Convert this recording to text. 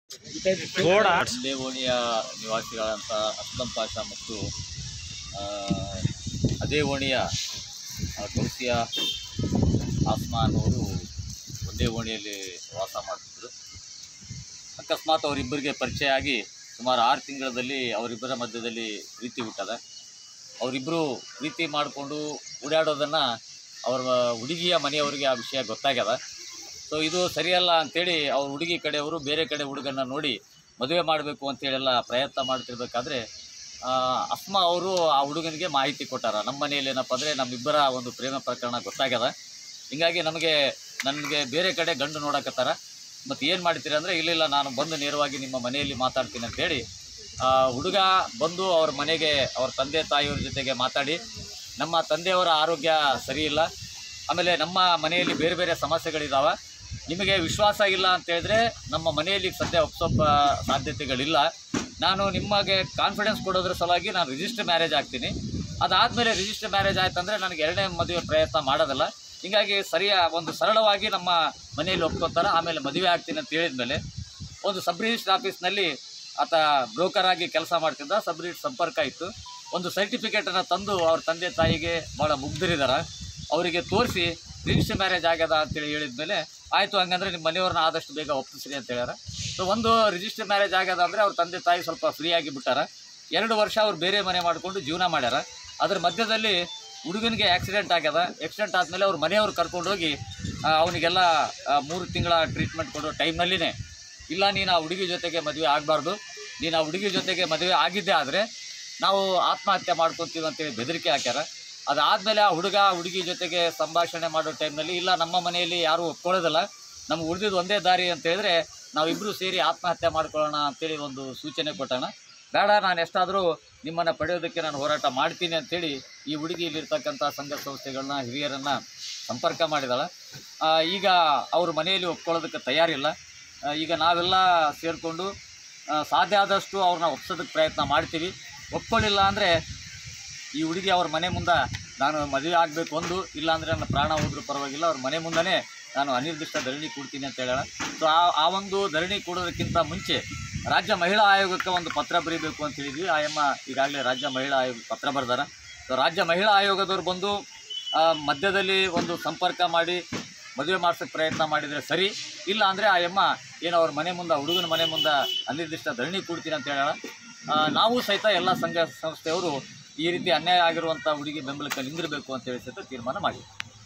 ಒಂದೇ ಓಣಿಯ ನಿವಾಸಿಗಳಂತ ಅಸ್ಲಂ ಪಾಷಾ ಮತ್ತು ಅದೇ ಓಣಿಯ ಗೌಸಿಯ ಆಸ್ಮಾನ್ ಅವರು ಒಂದೇ ಓಣಿಯಲ್ಲಿ ವಾಸ ಮಾಡ್ತಿದ್ರು. ಅಕಸ್ಮಾತ್ ಅವರಿಬ್ಬರಿಗೆ ಪರಿಚಯ ಆಗಿ ಸುಮಾರು 6 ತಿಂಗಳಲ್ಲಿ ಅವರಿಬ್ಬರ ಮಧ್ಯದಲ್ಲಿ ಪ್ರೀತಿ ಹುಟ್ಟದ. ಅವರಿಬ್ಬರು ಪ್ರೀತಿ ಮಾಡಿಕೊಂಡು ಓಡಾಡೋದನ್ನು ಅವ್ರ ಹುಡುಗಿಯ ಮನೆಯವರಿಗೆ ಆ ವಿಷಯ ಗೊತ್ತಾಗ್ಯದ. ಸೊ ಇದು ಸರಿಯಲ್ಲ ಅಂಥೇಳಿ ಅವ್ರ ಹುಡುಗಿ ಕಡೆಯವರು ಬೇರೆ ಕಡೆ ಹುಡುಗನ್ನ ನೋಡಿ ಮದುವೆ ಮಾಡಬೇಕು ಅಂತೇಳೆಲ್ಲ ಪ್ರಯತ್ನ ಮಾಡ್ತಿರ್ಬೇಕಾದ್ರೆ ಅಸ್ಮಾ ಅವರು ಆ ಹುಡುಗನಿಗೆ ಮಾಹಿತಿ ಕೊಟ್ಟಾರ. ನಮ್ಮ ಮನೆಯಲ್ಲಿ ಏನಪ್ಪ ಅಂದರೆ ನಮ್ಮಿಬ್ಬರ ಒಂದು ಪ್ರೇಮ ಪ್ರಕರಣ ಗೊತ್ತಾಗ್ಯದ, ಹೀಗಾಗಿ ನನಗೆ ಬೇರೆ ಕಡೆ ಗಂಡು ನೋಡಕತ್ತಾರ, ಮತ್ತು ಏನು ಮಾಡ್ತೀರಿ ಅಂದರೆ ಇಲ್ಲ ನಾನು ಬಂದು ನೇರವಾಗಿ ನಿಮ್ಮ ಮನೆಯಲ್ಲಿ ಮಾತಾಡ್ತೀನಿ ಅಂತೇಳಿ ಹುಡುಗ ಬಂದು ಅವ್ರ ಮನೆಗೆ ಅವ್ರ ತಂದೆ ತಾಯಿಯವ್ರ ಜೊತೆಗೆ ಮಾತಾಡಿ, ನಮ್ಮ ತಂದೆಯವರ ಆರೋಗ್ಯ ಸರಿ ಇಲ್ಲ, ಆಮೇಲೆ ನಮ್ಮ ಮನೆಯಲ್ಲಿ ಬೇರೆ ಬೇರೆ ಸಮಸ್ಯೆಗಳಿದ್ದಾವೆ, ನಿಮಗೆ ವಿಶ್ವಾಸ ಇಲ್ಲ ಅಂತೇಳಿದ್ರೆ ನಮ್ಮ ಮನೆಯಲ್ಲಿ ಸದ್ಯ ಒಪ್ಸೋ ಸಾಧ್ಯತೆಗಳಿಲ್ಲ, ನಾನು ನಿಮಗೆ ಕಾನ್ಫಿಡೆನ್ಸ್ ಕೊಡೋದ್ರ ಸಲುವಾಗಿ ನಾನು ರಿಜಿಸ್ಟರ್ ಮ್ಯಾರೇಜ್ ಆಗ್ತೀನಿ, ಅದಾದಮೇಲೆ ರಿಜಿಸ್ಟರ್ ಮ್ಯಾರೇಜ್ ಆಯ್ತಂದರೆ ನನಗೆ 2ನೇ ಮದುವೆ ಪ್ರಯತ್ನ ಮಾಡೋದಲ್ಲ, ಹೀಗಾಗಿ ಸರಳವಾಗಿ ನಮ್ಮ ಮನೆಯಲ್ಲಿ ಒಪ್ಕೊತಾರೆ, ಆಮೇಲೆ ಮದುವೆ ಆಗ್ತೀನಿ ಅಂತ ಹೇಳಿದ್ಮೇಲೆ ಒಂದು ಸಬ್ ರಿಜಿಸ್ಟರ್ ಆಫೀಸ್ನಲ್ಲಿ ಆತ ಬ್ರೋಕರ್ ಆಗಿ ಕೆಲಸ ಮಾಡ್ತಿದ್ದ. ಸಬ್ ರಿಜಿಸ್ಟರ್ ಸಂಪರ್ಕ ಇತ್ತು. ಒಂದು ಸರ್ಟಿಫಿಕೇಟನ್ನು ತಂದು ಅವ್ರ ತಂದೆ ತಾಯಿಗೆ ಭಾಳ ಮುಗ್ಧರಿದ್ದಾರೆ ಅವರಿಗೆ ತೋರಿಸಿ ರಿಜಿಸ್ಟರ್ ಮ್ಯಾರೇಜ್ ಆಗ್ಯದ ಅಂತೇಳಿ ಹೇಳಿದ್ಮೇಲೆ ಆಯಿತು, ಹಂಗಂದ್ರೆ ನಿಮ್ಮ ಮನೆಯವ್ರನ್ನ ಆದಷ್ಟು ಬೇಗ ಒಪ್ಪಿಸ್ರಿ ಅಂತ ಹೇಳ್ಯಾರ. ಸೊ ಒಂದು ರಿಜಿಸ್ಟರ್ ಮ್ಯಾರೇಜ್ ಆಗ್ಯದ ಅಂದರೆ ಅವ್ರ ತಂದೆ ತಾಯಿ ಸ್ವಲ್ಪ ಫ್ರೀ ಆಗಿ ಬಿಟ್ಟಾರ. 2 ವರ್ಷ ಅವ್ರು ಬೇರೆ ಮನೆ ಮಾಡಿಕೊಂಡು ಜೀವನ ಮಾಡ್ಯಾರ. ಅದ್ರ ಮಧ್ಯದಲ್ಲಿ ಹುಡುಗನಿಗೆ ಆಕ್ಸಿಡೆಂಟ್ ಆಗ್ಯದ. ಆಕ್ಸಿಡೆಂಟ್ ಆದಮೇಲೆ ಅವ್ರ ಮನೆಯವ್ರು ಕರ್ಕೊಂಡೋಗಿ ಅವನಿಗೆಲ್ಲ 3 ತಿಂಗಳ ಟ್ರೀಟ್ಮೆಂಟ್ ಕೊಡೋ ಟೈಮ್ನಲ್ಲಿನೇ ಇಲ್ಲ ನೀನು ಆ ಹುಡುಗಿ ಜೊತೆಗೆ ಮದುವೆ ಆಗಬಾರ್ದು, ನೀನು ಆ ಹುಡುಗಿ ಜೊತೆಗೆ ಮದುವೆ ಆಗಿದ್ದೇ ಆದರೆ ನಾವು ಆತ್ಮಹತ್ಯೆ ಮಾಡ್ಕೊತೀವಿ ಅಂತೇಳಿ ಬೆದರಿಕೆ ಹಾಕ್ಯಾರ. ಅದಾದಮೇಲೆ ಆ ಹುಡುಗಿ ಜೊತೆಗೆ ಸಂಭಾಷಣೆ ಮಾಡೋ ಟೈಮ್ನಲ್ಲಿ ಇಲ್ಲ ನಮ್ಮ ಮನೆಯಲ್ಲಿ ಯಾರೂ ಒಪ್ಕೊಳ್ಳೋದಿಲ್ಲ, ನಮ್ಗೆ ಉಳಿದಿದ್ದು ಒಂದೇ ದಾರಿ ಅಂತ ಹೇಳಿದ್ರೆ ನಾವಿಬ್ಬರು ಸೇರಿ ಆತ್ಮಹತ್ಯೆ ಮಾಡ್ಕೊಳ್ಳೋಣ ಅಂತೇಳಿ ಒಂದು ಸೂಚನೆ ಕೊಟ್ಟೋಣ. ಬೇಡ, ನಾನು ಎಷ್ಟಾದರೂ ನಿಮ್ಮನ್ನು ಪಡೆಯೋದಕ್ಕೆ ನಾನು ಹೋರಾಟ ಮಾಡ್ತೀನಿ ಅಂಥೇಳಿ ಈ ಹುಡುಗಿ ಇಲ್ಲಿರ್ತಕ್ಕಂಥ ಸಂಘ ಸಂಸ್ಥೆಗಳನ್ನ ಹಿರಿಯರನ್ನು ಸಂಪರ್ಕ ಮಾಡಿದಾಳೆ. ಈಗ ಅವ್ರ ಮನೆಯಲ್ಲಿ ಒಪ್ಕೊಳ್ಳೋದಕ್ಕೆ ತಯಾರಿಲ್ಲ. ಈಗ ನಾವೆಲ್ಲ ಸೇರಿಕೊಂಡು ಸಾಧ್ಯ ಆದಷ್ಟು ಅವ್ರನ್ನ ಒಪ್ಸೋದಕ್ಕೆ ಪ್ರಯತ್ನ ಮಾಡ್ತೀವಿ. ಒಪ್ಕೊಳ್ಳಿಲ್ಲ ಅಂದರೆ ಈ ಹುಡುಗಿ ಅವ್ರ ಮನೆ ಮುಂದೆ ನಾನು ಮದುವೆ ಆಗಬೇಕು ಒಂದು, ಇಲ್ಲಾಂದರೆ ನನ್ನ ಪ್ರಾಣ ಹೋದ್ರೂ ಪರವಾಗಿಲ್ಲ, ಅವ್ರ ಮನೆ ಮುಂದೆ ನಾನು ಅನಿರ್ದಿಷ್ಟ ಧರಣಿ ಕೊಡ್ತೀನಿ ಅಂತ ಹೇಳೋಣ. ಸೊ ಆ ಒಂದು ಧರಣಿ ಕೊಡೋದಕ್ಕಿಂತ ಮುಂಚೆ ರಾಜ್ಯ ಮಹಿಳಾ ಆಯೋಗಕ್ಕೆ ಒಂದು ಪತ್ರ ಬರೀಬೇಕು ಅಂತ ಹೇಳಿದ್ವಿ. ಆಯಮ್ಮ ಈಗಾಗಲೇ ರಾಜ್ಯ ಮಹಿಳಾ ಆಯೋಗಕ್ಕೆ ಪತ್ರ ಬರೆದಾರ. ಸೊ ರಾಜ್ಯ ಮಹಿಳಾ ಆಯೋಗದವ್ರು ಬಂದು ಮಧ್ಯದಲ್ಲಿ ಒಂದು ಸಂಪರ್ಕ ಮಾಡಿ ಮದುವೆ ಮಾಡ್ಸೋಕ್ಕೆ ಪ್ರಯತ್ನ ಮಾಡಿದರೆ ಸರಿ, ಇಲ್ಲ ಅಂದರೆ ಆಯಮ್ಮ ಏನೋ ಅವ್ರ ಮನೆ ಮುಂದೆ ಹುಡುಗನ ಮನೆ ಮುಂದೆ ಅನಿರ್ದಿಷ್ಟ ಧರಣಿ ಕೊಡ್ತೀನಿ ಅಂತ ಹೇಳೋಣ. ನಾವು ಸಹಿತ ಎಲ್ಲ ಸಂಘ ಸಂಸ್ಥೆಯವರು ಈ ರೀತಿ ಅನ್ಯಾಯ ಆಗಿರುವಂಥ ಹುಡುಗಿ ಬೆಂಬಲಕ್ಕೆ ನಿಂದಿರಬೇಕು ಅಂತೇಳಿ ಸಹಿತ ತೀರ್ಮಾನ ಮಾಡಿದ್ವಿ.